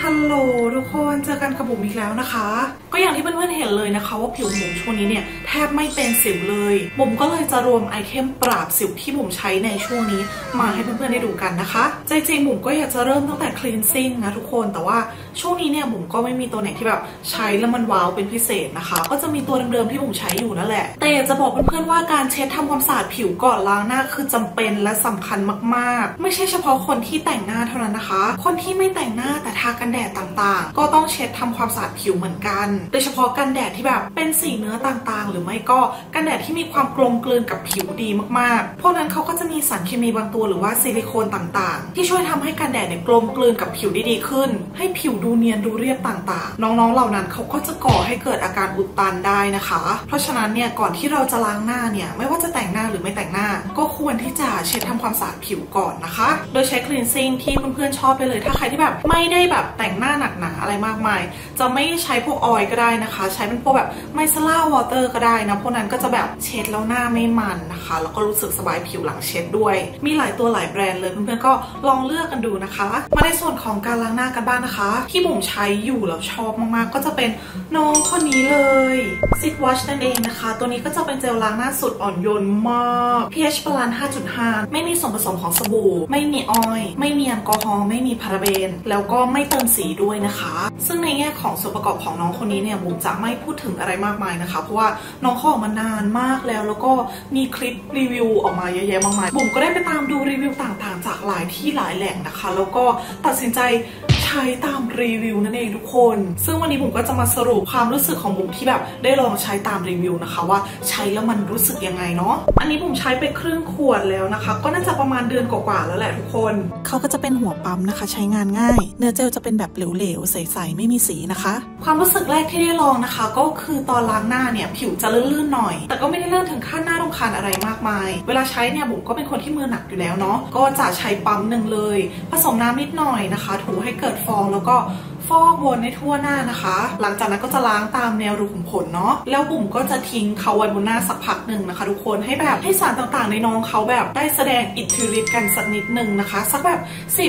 ฮัลโหลทุกคนเจอกันกับบุ๋มอีกแล้วนะคะก็อย่างที่เพื่อนๆเห็นเลยนะคะว่าผิวบุ๋มช่วงนี้เนี่ยแทบไม่เป็นสิวเลยบุ๋มก็เลยจะรวมไอเทมปราบสิวที่บุ๋มใช้ในช่วงนี้มาให้เพื่อนๆได้ดูกันนะคะใจจริงบุ๋มก็อยากจะเริ่มตั้งแต่ cleansing นะทุกคนแต่ว่าช่วงนี้เนี่ยบุ๋มก็ไม่มีตัวไหนที่แบบใช้แล้วมันว้าวเป็นพิเศษนะคะก็จะมีตัวเดิมๆที่บุ๋มใช้อยู่นั่นแหละแต่อยากจะบอกเพื่อนๆว่าการเช็ดทำความสะอาดผิวก่อนล้างหน้าคือจำเป็นและสำคัญมากๆไม่ใช่เฉพาะคนที่แต่งหน้าเท่านั้นนะคะคนที่ไม่แต่งหน้าแต่ทากันแดดต่างๆก็ต้องเช็ดทำความสะอาดผิวเหมือนกันโดยเฉพาะกันแดดที่แบบเป็นสีเนื้อต่างๆหรือไม่ก็กันแดดที่มีความกลมกลืนกับผิวดีมากๆพวกนั้นเขาก็จะมีสารเคมีบางตัวหรือว่าซิลิโคนต่างๆที่ช่วยทำให้กันแดดเนี่ยกลมกลืนกับผิวได้ดีขึ้นให้ผิวดูเนียนดูเรียบต่างๆน้องๆเหล่านั้นเขาก็จะก่อให้เกิดอาการอุดตันได้นะคะเพราะฉะนั้นเนี่ยก่อนที่เราจะล้างหน้าเนี่ยไม่ว่าจะแต่งหน้าหรือไม่แต่งหน้าก็ควรที่จะเช็ดทำความสะอาดผิวก่อนนะคะโดยใช้ cleansing ที่เพื่อนๆชอบไปเลยถ้าใครที่แบบไม่ได้แบบแต่งหน้าหนักหนาอะไรมากมายจะไม่ใช้พวกออยล์ก็ได้นะคะใช้เป็นพวกแบบไมซ์ล่าวอเตอร์ก็ได้นะพวกนั้นก็จะแบบเช็ดแล้วหน้าไม่มันนะคะแล้วก็รู้สึกสบายผิวหลังเช็ดด้วยมีหลายตัวหลายแบรนด์เลยเพื่อนๆก็ลองเลือกกันดูนะคะมาในส่วนของการล้างหน้ากันบ้างนะคะที่บุ๋มใช้อยู่แล้วชอบมากๆก็จะเป็นน้องคนนี้เลยซิดวอชนั่นเองนะคะตัวนี้ก็จะเป็นเจลล้างหน้าสุดอ่อนโยนมาก pH ประมาณ 5.5 ไม่มีส่วนผสมของสบู่ไม่มีออยล์ไม่มีแอลกอฮอล์ไม่มีพาราเบนแล้วก็ไม่เติมสีด้วยนะคะซึ่งในแง่ของส่วนประกอบของน้องคนนี้เนี่ยบุ๋มจะไม่พูดถึงอะไรมากมายนะคะเพราะว่าน้องเขาออกมานานมากแล้วก็มีคลิปรีวิวออกมาเยอะแยะมากมายบุ๋มก็ได้ไปตามดูรีวิวต่างๆจากหลายที่หลายแหล่งนะคะแล้วก็ตัดสินใจใช้ตามรีวิวนั่นเองทุกคนซึ่งวันนี้บุ๋มก็จะมาสรุปความรู้สึกของบุ๋มที่แบบได้ลองใช้ตามรีวิวนะคะว่าใช้แล้วมันรู้สึกยังไงเนาะอันนี้บุ๋มใช้ไปครึ่งขวดแล้วนะคะก็น่าจะประมาณเดือนกว่าๆแล้วแหละทุกคนเขาก็จะเป็นหัวปั๊มนะคะใช้งานง่ายเนื้อเจลจะเป็นแบบเหลวๆใสๆไม่มีสีนะคะความรู้สึกแรกที่ได้ลองนะคะก็คือตอนล้างหน้าเนี่ยผิวจะลื่นๆหน่อยแต่ก็ไม่ได้ลื่นถึงขั้นหน้ารำคาญอะไรมากมายเวลาใช้เนี่ยบุ๋มก็เป็นคนที่มือหนักอยู่แล้วเนาะก็จะใช้ปั๊มหนึ่งเลยผสมน้ำนิดหน่อยนะคะถูให้เกิดฟองแล้วก็ฟอกวนให้ทั่วหน้านะคะหลังจากนั้นก็จะล้างตามแนวรูขุมขนเนาะแล้วบุ๋มก็จะทิ้งเขาไว้บนหน้าสักพักหนึ่งนะคะทุกคนให้แบบให้สารต่างๆในน้องเขาแบบได้แสดงอิทธิฤทธิ์กันสักนิดหนึ่งนะคะสักแบบ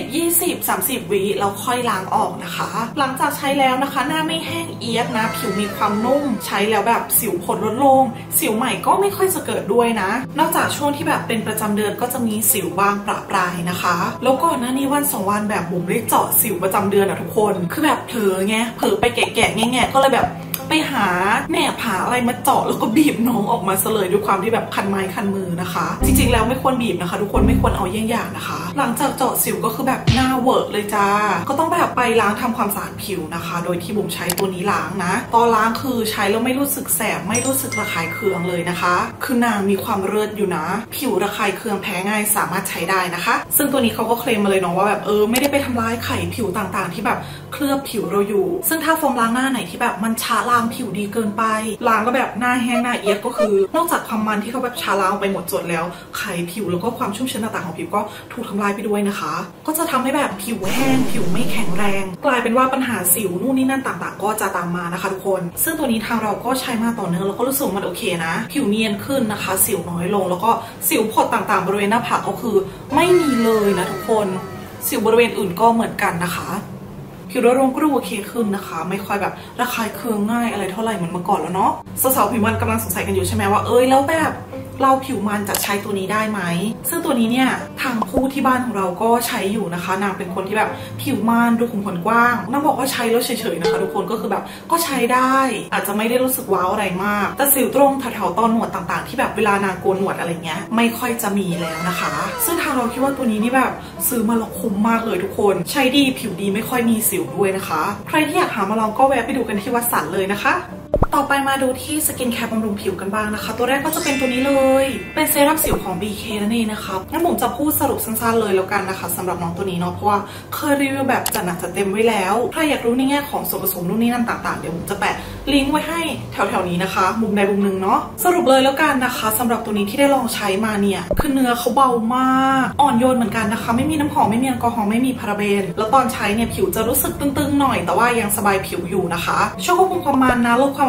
10-20-30 วิแล้วค่อยล้างออกนะคะหลังจากใช้แล้วนะคะหน้าไม่แห้งเอียดนะผิวมีความนุ่มใช้แล้วแบบสิวผดลดลงสิวใหม่ก็ไม่ค่อยจะเกิดด้วยนะนอกจากช่วงที่แบบเป็นประจำเดือนก็จะมีสิวบางประปรายนะคะแล้วก่อนหน้านี้วัน2 วันแบบบุ๋มได้เจาะสิวประจำเดือนอะทุกคนคือแบบเผลอไงเผลอไปแกะๆแง่ๆก็เลยแบบไปหาแหนบหาอะไรมาเจาะแล้วก็บีบน้องออกมาซะเลยด้วยความที่แบบคันไม้คันมือนะคะจริงๆแล้วไม่ควรบีบนะคะทุกคนไม่ควรเอาเยี่ยงอย่างนะคะหลังจากเจาะสิวก็คือแบบหน้าเวิร์กเลยจ้าก็ต้องแบบไปล้างทำความสะอาดผิวนะคะโดยที่บุ๋มใช้ตัวนี้ล้างนะตอนล้างคือใช้แล้วไม่รู้สึกแสบไม่รู้สึกระคายเคืองเลยนะคะคือนางมีความเลิศอยู่นะผิวระคายเคืองแพ้ง่ายสามารถใช้ได้นะคะซึ่งตัวนี้เขาก็เคลมมาเลยเนาะว่าแบบไม่ได้ไปทำลายไขผิวต่างๆที่แบบเคลือบผิวเราอยู่ซึ่งถ้าโฟมล้างหน้าไหนที่แบบมันช้าล้างผิวดีเกินไปล้างก็แบบหน้าแห้งหน้าเอียดก็คือนอกจากความมันที่เขาแบบช้าล้างไปหมดจดแล้วไขผิวแล้วก็ความชุ่มชื้นต่างๆของผิวก็ถูกทำลายไปด้วยนะคะก็จะทำให้แบบผิวแห้งผิวไม่แข็งแรงกลายเป็นว่าปัญหาสิวนู่นนี่นั่นต่างๆก็จะตามมานะคะทุกคนซึ่งตัวนี้ทางเราก็ใช้มาต่อเนื่องแล้วก็รู้สึกมันโอเคนะผิวเนียนขึ้นนะคะสิวน้อยลงแล้วก็สิวผดต่างๆบริเวณหน้าผากก็คือไม่มีเลยนะทุกคนสิวบริเวณอื่นก็เหมือนกันนะคะผิวโดยรวมก็ดูโอเคขึ้นนะคะไม่ค่อยแบบระคายเคืองง่ายอะไรเท่าไหร่เหมือนเมื่อก่อนแล้วเนาะสาวๆผิวมันกำลังสงสัยกันอยู่ใช่ไหมว่าแล้วแบบเราผิวมันจะใช้ตัวนี้ได้ไหมซึ่งตัวนี้เนี่ยทางผู้ที่บ้านของเราก็ใช้อยู่นะคะนางเป็นคนที่แบบผิวมันรูขุมขนกว้างนางบอกว่าใช้แล้วเฉยๆนะคะทุกคนก็คือแบบก็ใช้ได้อาจจะไม่ได้รู้สึกว้าวอะไรมากแต่สิวตรงแถวๆตอนหนวดต่างๆที่แบบเวลานางโกนหนวดอะไรเงี้ยไม่ค่อยจะมีแล้วนะคะซึ่งทางเราคิดว่าตัวนี้นี่แบบซื้อมาแล้วคุ้มมากเลยทุกคนใช้ดีผิวดีไม่ค่อยมีสิวด้วยนะคะใครที่อยากหามาลองก็แวะไปดูกันที่วัดสันเลยนะคะต่อไปมาดูที่สกินแคร์บำรุงผิวกันบ้างนะคะตัวแรกก็จะเป็นตัวนี้เลยเป็นเซรั่มสิวของ BK นั่นเองนะคะงั้นผมจะพูดสรุปสั้นๆเลยแล้วกันนะคะสำหรับน้องตัวนี้เนาะเพราะว่าเคยรีวิวแบบจัดหนักจัดเต็มไว้แล้วใครอยากรู้ในแง่ของส่วนผสมนู่นนี่นั่นต่างๆเดี๋ยวผมจะแปะลิงก์ไว้ให้แถวๆนี้นะคะมุมใดมุมหนึ่งเนาะสรุปเลยแล้วกันนะคะสำหรับตัวนี้ที่ได้ลองใช้มาเนี่ยคือเนื้อเขาเบามากอ่อนโยนเหมือนกันนะคะไม่มีน้ำหอมไม่มีแอลกอฮอล์ไม่มีพาราเบนแล้วตอนใช้เนี่ยผิวจะรู้สึกตึงๆหน่อยแต่ว่ายังสบายผิวอยู่นะคะช่วยควบคุมความมันนะลดความอัก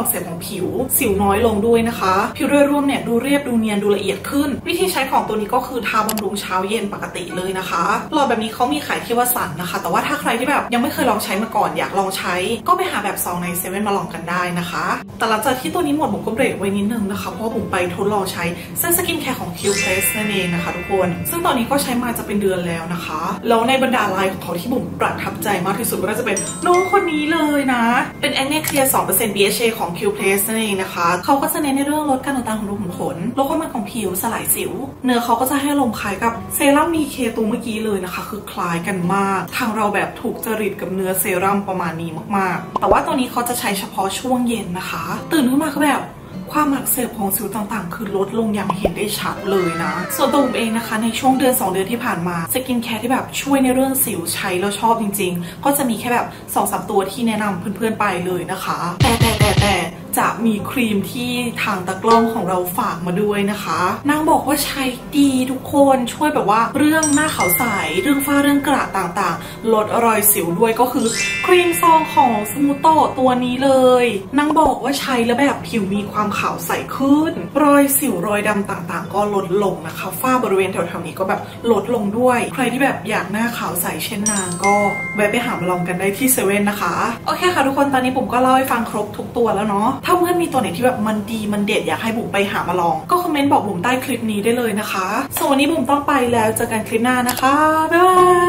อักเสบของผิวสิวน้อยลงด้วยนะคะผิวโดยรวมเนี่ยดูเรียบดูเนียนดูละเอียดขึ้นวิธีใช้ของตัวนี้ก็คือทาบำรุงเช้าเย็นปกติเลยนะคะหลอดแบบนี้เขามีขายที่วสันต์นะคะแต่ว่าถ้าใครที่แบบยังไม่เคยลองใช้มาก่อนอยากลองใช้ก็ไปหาแบบซองในเซเว่นมาลองกันได้นะคะแต่หลังจากที่ตัวนี้หมดผมก็เบรกไว้นิดนึงนะคะเพราะผมไปทดลองใช้เส้นสกินแคร์ของ Qplus นั่นเองนะคะทุกคนซึ่งตอนนี้ก็ใช้มาจะเป็นเดือนแล้วนะคะแล้วในบรรดาไลน์ของเขาที่ผมประทับใจมากที่สุดก็น่าจะเป็นน้องคนนี้เลยนะเป็น Acne Clear 2% BHA ของ Qplus นั่นเองนะคะเขาก็จะเน้นในเรื่องลดการอุดตันของรูขุมขนลดความมันของผิวสลายสิวเนื้อเขาก็จะให้ลมคล้ายกับเซรั่ม BK ตัวเมื่อกี้เลยนะคะคือคล้ายกันมากทางเราแบบถูกจริตกับเนื้อเซรั่มประมาณนี้มากๆแต่ว่าตัวนี้เขาจะใช้เฉพาะช่วงเย็นนะคะตื่นขึ้นมาคือแบบความอักเสบของสิวต่างๆคือลดลงอย่างเห็นได้ชัดเลยนะส่วนตัวผมเองนะคะในช่วงเดือน2 เดือนที่ผ่านมาสกินแคร์ที่แบบช่วยในเรื่องสิวใช้แล้วชอบจริงๆก็จะมีแค่แบบ 2-3 ตัวที่แนะนำเพื่อนๆไปเลยนะคะแต่จะมีครีมที่ทางตากล้องของเราฝากมาด้วยนะคะนางบอกว่าใช้ดีทุกคนช่วยแบบว่าเรื่องหน้าขาวใสเรื่องฝ้าเรื่องกระต่างๆลดรอยสิวด้วยก็คือครีมซองของสมูโตตัวนี้เลยนางบอกว่าใช้แล้วแบบผิวมีความขาวใสขึ้นรอยสิวรอยดำต่างๆก็ลดลงนะคะฝ้าบริเวณแถวๆนี้ก็แบบลดลงด้วยใครที่แบบอยากหน้าขาวใสเช่นนางก็แวะไปหามาลองกันได้ที่เซเว่นนะคะโอเคค่ะทุกคนตอนนี้ผมก็เล่าให้ฟังครบทุกตัวแล้วเนาะถ้าเพื่อนมีตัวไหนที่แบบมันดีมันเด็ดอยากให้บุ๋มไปหามาลองก็คอมเมนต์บอกบุ๋มใต้คลิปนี้ได้เลยนะคะส่วนวันนี้บุ๋มต้องไปแล้วเจอกันคลิปหน้านะคะบ๊ายบาย